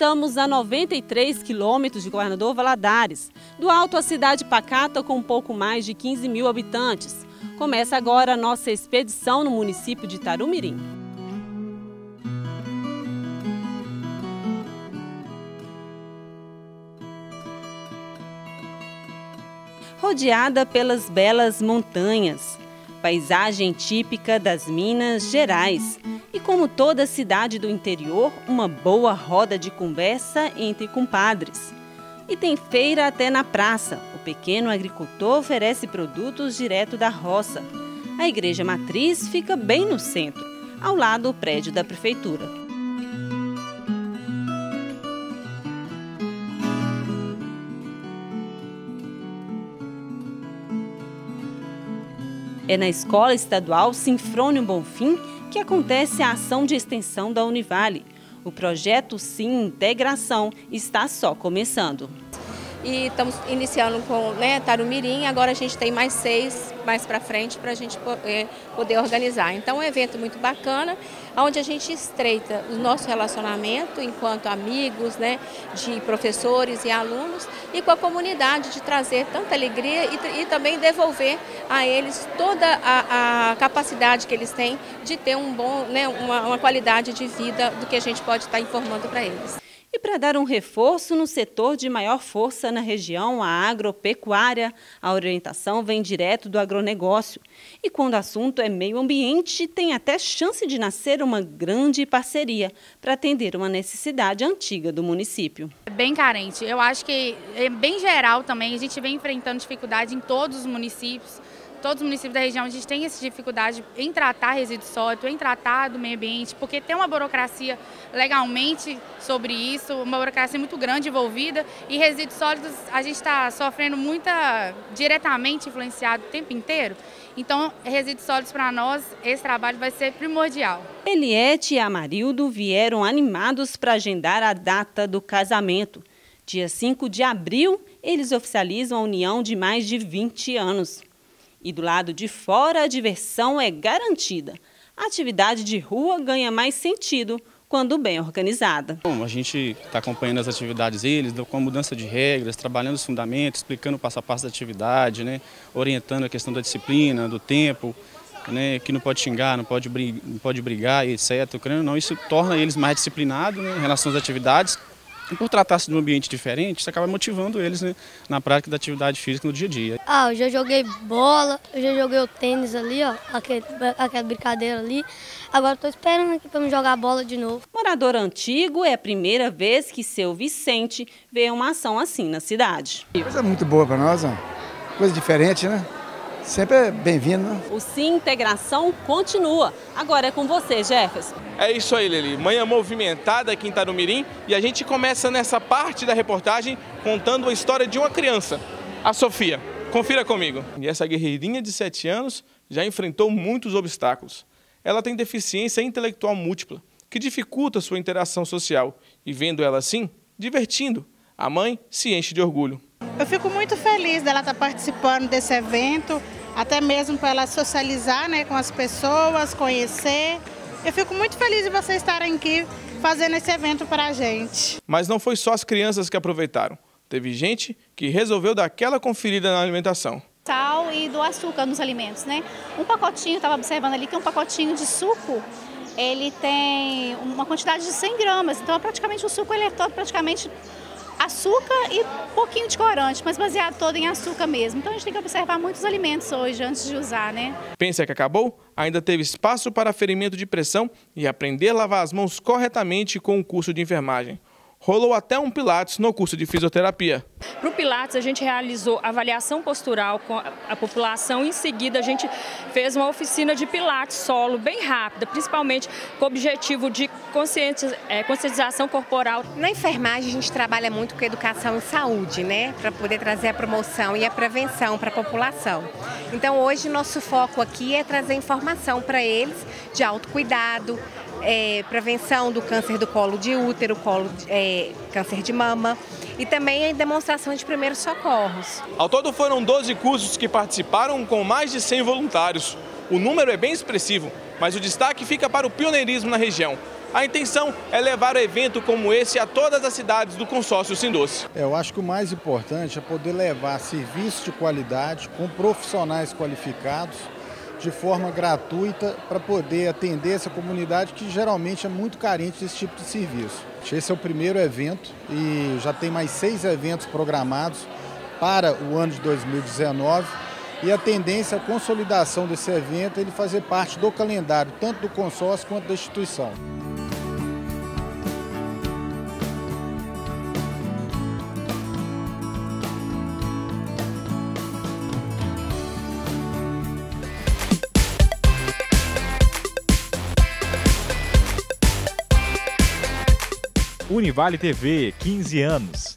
Estamos a 93 quilômetros de Governador Valadares, do alto à cidade pacata com um pouco mais de 15 mil habitantes. Começa agora a nossa expedição no município de Itarumirim. Rodeada pelas belas montanhas, paisagem típica das Minas Gerais. E como toda cidade do interior, uma boa roda de conversa entre compadres. E tem feira até na praça. O pequeno agricultor oferece produtos direto da roça. A igreja matriz fica bem no centro, ao lado do prédio da prefeitura. É na Escola Estadual Sinfrônio Bonfim que acontece a ação de extensão da Univale. O projeto Sim Integração está só começando. E estamos iniciando com Itarumirim, agora a gente tem mais 6 mais para frente para a gente poder organizar. Então é um evento muito bacana, onde a gente estreita o nosso relacionamento enquanto amigos, de professores e alunos, e com a comunidade, de trazer tanta alegria e também devolver a eles toda a capacidade que eles têm de ter uma qualidade de vida do que a gente pode estar informando para eles. E para dar um reforço no setor de maior força na região, a agropecuária, a orientação vem direto do agronegócio. E quando o assunto é meio ambiente, tem até chance de nascer uma grande parceria para atender uma necessidade antiga do município. É bem carente. Eu acho que é bem geral também. A gente vem enfrentando dificuldade em todos os municípios. Todos os municípios da região, a gente tem essa dificuldade em tratar resíduo sólido, em tratar do meio ambiente, porque tem uma burocracia legalmente sobre isso, uma burocracia muito grande envolvida, e resíduos sólidos a gente está sofrendo diretamente influenciado o tempo inteiro. Então, resíduos sólidos para nós, esse trabalho vai ser primordial. Eliette e Amarildo vieram animados para agendar a data do casamento. Dia 5 de abril, eles oficializam a união de mais de 20 anos. E do lado de fora, a diversão é garantida. A atividade de rua ganha mais sentido quando bem organizada. Bom, a gente está acompanhando as atividades deles, com a mudança de regras, trabalhando os fundamentos, explicando o passo a passo da atividade, orientando a questão da disciplina, do tempo, que não pode xingar, não pode brigar, etc. Não, isso torna eles mais disciplinados em relação às atividades. E por tratar-se de um ambiente diferente, isso acaba motivando eles na prática da atividade física no dia a dia. Eu já joguei bola, eu já joguei o tênis ali, aquela brincadeira ali. Agora estou esperando aqui para me jogar bola de novo. Morador antigo, é a primeira vez que seu Vicente vê uma ação assim na cidade. Coisa muito boa para nós, coisa diferente, Sempre é bem-vindo, O Sim Integração continua. Agora é com você, Jefferson. É isso aí, Lili. Manhã movimentada aqui em Itarumirim, e a gente começa nessa parte da reportagem contando a história de uma criança, a Sofia. Confira comigo. E essa guerreirinha de 7 anos já enfrentou muitos obstáculos. Ela tem deficiência intelectual múltipla, que dificulta sua interação social. E vendo ela assim, divertindo, a mãe se enche de orgulho. Eu fico muito feliz dela estar participando desse evento, até mesmo para ela socializar com as pessoas, conhecer. Eu fico muito feliz de vocês estarem aqui fazendo esse evento para a gente. Mas não foi só as crianças que aproveitaram. Teve gente que resolveu dar aquela conferida na alimentação. Sal e do açúcar nos alimentos, Um pacotinho, estava observando ali que um pacotinho de suco, ele tem uma quantidade de 100 gramas. Então, praticamente o suco ele é todo praticamente açúcar e um pouquinho de corante, mas baseado todo em açúcar mesmo. Então a gente tem que observar muitos alimentos hoje antes de usar, Pensa que acabou? Ainda teve espaço para aferimento de pressão e aprender a lavar as mãos corretamente com o curso de enfermagem. Rolou até um Pilates no curso de fisioterapia. Para o Pilates, a gente realizou avaliação postural com a população. Em seguida, a gente fez uma oficina de Pilates solo, bem rápida, principalmente com o objetivo de conscientização corporal. Na enfermagem, a gente trabalha muito com educação em saúde, para poder trazer a promoção e a prevenção para a população. Então, hoje, nosso foco aqui é trazer informação para eles de autocuidado, prevenção do câncer do colo de útero, câncer de mama e também a demonstração de primeiros socorros. Ao todo foram 12 cursos que participaram com mais de 100 voluntários. O número é bem expressivo, mas o destaque fica para o pioneirismo na região. A intenção é levar o evento como esse a todas as cidades do consórcio Sindoce. Eu acho que o mais importante é poder levar serviços de qualidade com profissionais qualificados de forma gratuita para poder atender essa comunidade que geralmente é muito carente desse tipo de serviço. Esse é o primeiro evento e já tem mais 6 eventos programados para o ano de 2019 e a tendência é a consolidação desse evento, ele fazer parte do calendário, tanto do consórcio quanto da instituição. Univale TV, 15 anos.